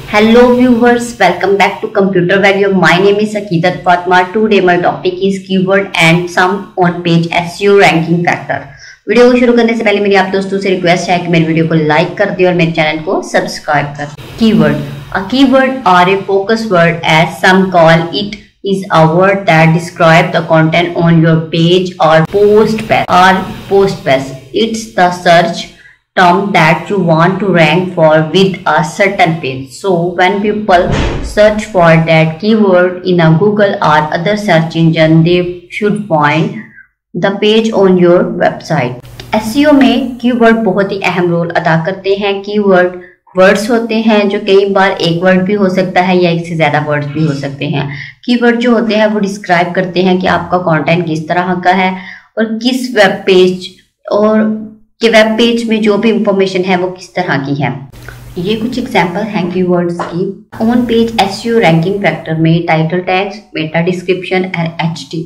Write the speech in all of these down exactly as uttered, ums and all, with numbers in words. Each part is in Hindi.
Hello viewers, welcome back to Computer Value. My name is Aqidat Fatma. Today my topic is keyword and some on-page S E O ranking factor. Video को शुरू करने से पहले मेरी आप दोस्तों से रिक्वेस्ट है कि मेरे वीडियो को लाइक कर दिए और मेरे चैनल को सब्सक्राइब कर। Keyword, a keyword or a focus word as some call it is a word that describes the content on your page or post page or post page. It's the search term that you want to rank for with a certain page. So when people search for that keyword in a Google or other search engine, they should find the page on your website. S E O में कीवर्ड बहुत ही अहम रोल अदा करते हैं। कीवर्ड वर्ड्स होते हैं जो कई बार एक वर्ड भी हो सकता है या एक से ज्यादा वर्ड्स भी हो सकते हैं। कीवर्ड जो होते हैं वो डिस्क्राइब करते हैं कि आपका कंटेंट किस तरह का है और किस वेब पेज और कि वेब पेज में जो भी इंफॉर्मेशन है वो किस तरह की है। ये कुछ एग्जांपल हैं कीवर्ड्स की। On page SEO ranking factor में title tags, meta description and HT.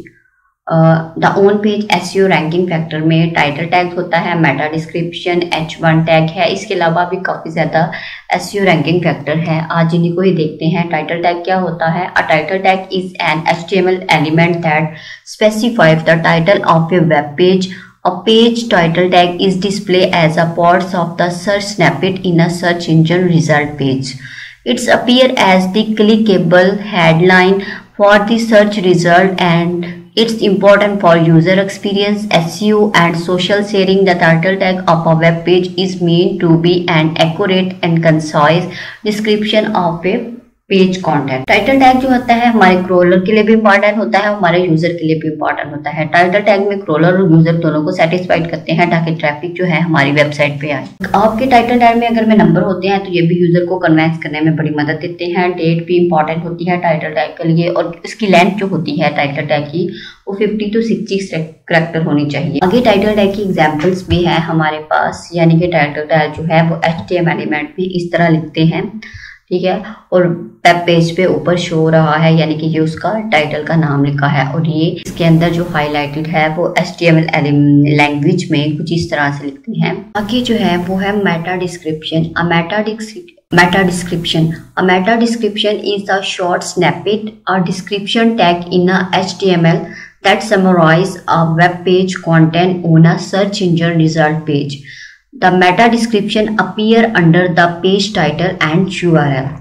The on page SEO ranking factor में टाइटल टैग होता है, meta description, H one tag है। इसके अलावा भी काफी ज्यादा एसईओ रैंकिंग फैक्टर है। आज इन्हीं को ही देखते हैं। टाइटल टैग क्या होता है? A title tag is an HTML element that specifies the title of a web page. A page title tag is displayed as a part of the search snippet in a search engine result page. It appears as the clickable headline for the search result and it's important for user experience, S E O and social sharing. The title tag of a web page is meant to be an accurate and concise description of a page content. Title tag जो होता है हमारे क्रोलर के लिए भी इंपॉर्टेंट होता है, हमारे यूजर के लिए भी इंपॉर्टेंट होता है। टाइटल टैग में क्रोलर और यूजर दोनों को सेटिस्फाइड करते हैं ताकि ट्रैफिक जो है हमारी वेबसाइट पे आए। आपके टाइटल टैग में अगर में नंबर होते हैं तो ये भी यूजर को कन्वेंस करने में बड़ी मदद देते हैं। डेट भी इंपॉर्टेंट होती है टाइटल टैग के लिए और इसकी लेंथ जो होती है टाइटल टैग की वो फिफ्टी टू सिक्सटी कैरेक्टर होनी चाहिए। आगे टाइटल टैग की एग्जाम्पल्स भी है हमारे पास, यानी कि टाइटल टैग जो है वो एचटीएमएल एलिमेंट भी इस तरह लिखते हैं, ठीक है, और वेब पेज पे ऊपर शो हो रहा है यानी कि ये उसका टाइटल का नाम लिखा है और ये इसके अंदर जो हाईलाइटेड है वो एचटीएमएल लैंग्वेज में कुछ इस तरह से लिखते हैं। आगे जो है वो है meta description. A meta meta description a meta description is a short snippet or description tag in a HTML that summarise a web page content on a search engine result page. The meta description appear under the page title and U R L.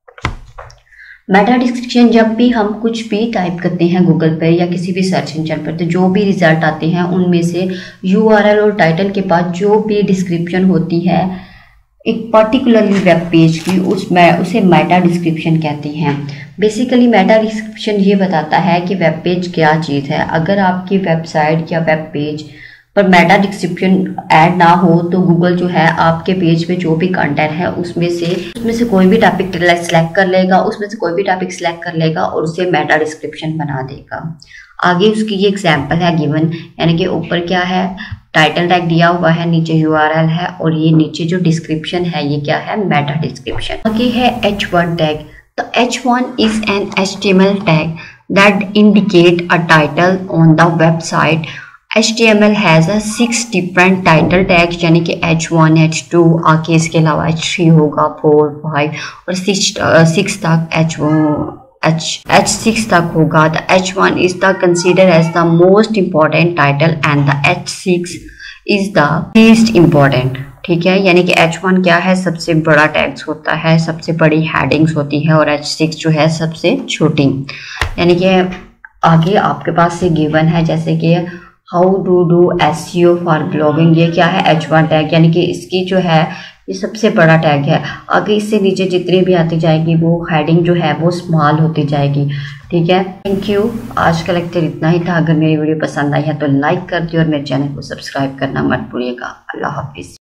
Meta description जब भी हम कुछ भी टाइप करते हैं गूगल पर या किसी भी सर्च इंजन पर तो जो भी रिजल्ट आते हैं उनमें से यू आर एल और टाइटल के बाद जो भी डिस्क्रिप्शन होती है एक पर्टिकुलरली वेब पेज की उसमें उसे मेटा डिस्क्रिप्शन कहते हैं। बेसिकली मेटा डिस्क्रिप्शन ये बताता है कि वेब पेज क्या चीज़ है। अगर आपकी वेबसाइट या वेब पेज पर मेटा डिस्क्रिप्शन ऐड ना हो तो गूगल जो है आपके पेज में जो भी कंटेंट है उसमें से उसमें से कोई भी टॉपिक सेलेक्ट कर लेगा उसमें से कोई भी टॉपिक सेलेक्ट कर लेगा और उसे मेटा डिस्क्रिप्शन बना देगा। आगे उसकी ये एग्जांपल है गिवन, यानी कि ऊपर क्या है टाइटल टैग दिया हुआ है, नीचे यूआरएल है और ये नीचे जो डिस्क्रिप्शन है ये क्या है मेटा डिस्क्रिप्शन। आगे है एच वन टैग। तो H one is an HTML tag that indicate a title on the website. H T M L has a six different title tags यानी कि H वन, H टू, आगे इसके अलावा H थ्री होगा, फोर, फाइव और सिक्स तक H H H सिक्स तक होगा. The H one is the considered as the most important title and the H six is the least important. ठीक है, यानी कि H वन क्या है सबसे बड़ा टैग्स होता है, सबसे बड़ी हेडिंग्स होती है और H सिक्स जो है सबसे छोटी। यानी कि आगे आपके पास से गिवन है जैसे कि how do do S E O for blogging, ये क्या है एच वन टैग यानी कि इसकी जो है ये सबसे बड़ा टैग है। आगे इससे नीचे जितनी भी आती जाएगी वो हेडिंग जो है वो स्मॉल होती जाएगी। ठीक है, थैंक यू। आज का लेक्चर इतना ही था। अगर मेरी वीडियो पसंद आई है तो लाइक कर दियो और मेरे चैनल को सब्सक्राइब करना मत भूलिएगा। अल्लाह हाफिज।